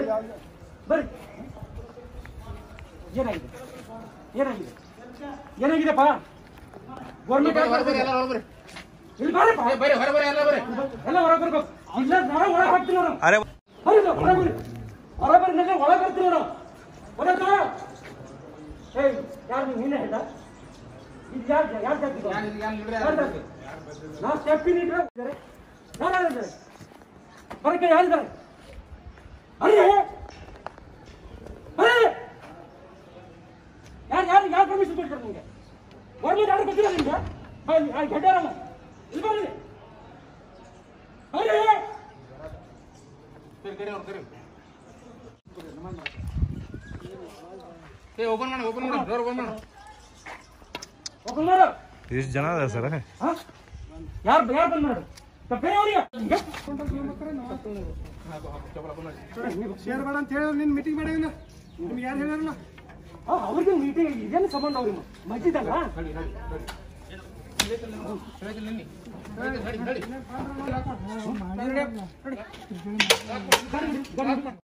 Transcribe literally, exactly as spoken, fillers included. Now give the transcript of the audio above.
ಬರ್ರಿ ಏನಾಗಿದೆ ಏನಾಗಿದೆ ಏನಾಗಿದೆಪ್ಪ ಗೌರ್ಮೆಂಟ್ ಇಲ್ಲಿ ಬಾರಪ್ಪ ಎಲ್ಲ ಹೊರಗೆ ಬರ್ಬೇಕು ಇಲ್ಲ ನಾಳೆ ಒಳಗೆ ಹಾಕ್ತೀನಿ ನಾವು ಅರೆ ಹೊರಗೆ ಬರ್ರಿ ಹೊರಗೆ ಬರ್ರಿ ಒಳಗೆ ಬರ್ತೀನಿ ನಾವು ಹೊರಗೆ ಏಯ್ ಯಾರು ನೀವು ನೀನೇ ಹೇಳ್ದ ಇದು ಯಾರು ಯಾರು ಜಾತಿ ಯಾರು ಜಾತಿ ನಾವು ಸೇಫ್ಟಿ ನೀಡ್ರೆ ಯಾರು ಹೇಳಿದ್ದಾರೆ ಬರಕ್ಕೆ ಯಾರಿದ್ದಾರೆ ಅರೆ ಅರೆ ಯಾರು ಯಾರು ಯಾರು ಪರ್ಮಿಷನ್ ಕೊಡ್ತಾರೆ ನಿಮಗೆ ಗೌರ್ಮೆಂಟ್ ಆರ್ಡರ್ ಗೊತ್ತಿಲ್ಲ ನಿಮಗೆ ಗೆಡ್ಡಾರಲ್ಲ ಇಲ್ಲಿ ಬರ್ರಿ ಅರೆ ಓಪನ್ ಮಾಡು ಓಪನ್ ಮಾಡು ಡೋರ್ ಓಪನ್ ಮಾಡು ಓಪನ್ ಮಾಡು ಎಷ್ಟು ಜನ ಅದ ಸರ್ ಯಾರು ಯಾರು ಬಂದ್ ಮಾಡು ಬೇರೆಯವ್ರಿಗೆ ಶೇರ್ ಬೇಡ ಅಂತ ಹೇಳಿ ನಿನ್ನ ಮೀಟಿಂಗ್ ಮಾಡಿಲ್ಲ ನಿಮ್ಗೆ ಯಾರು ಹೇಳ್ಯಾರಲ್ಲ ಅವ್ರಿಗೆ ಮೀಟಿಂಗ್ ಇದೇನು ಸಂಬಂಧ ಅವ್ರಿಗೆ ಮಸ್ಜಿದಲ್ಲ ನಡಿ ನಡಿ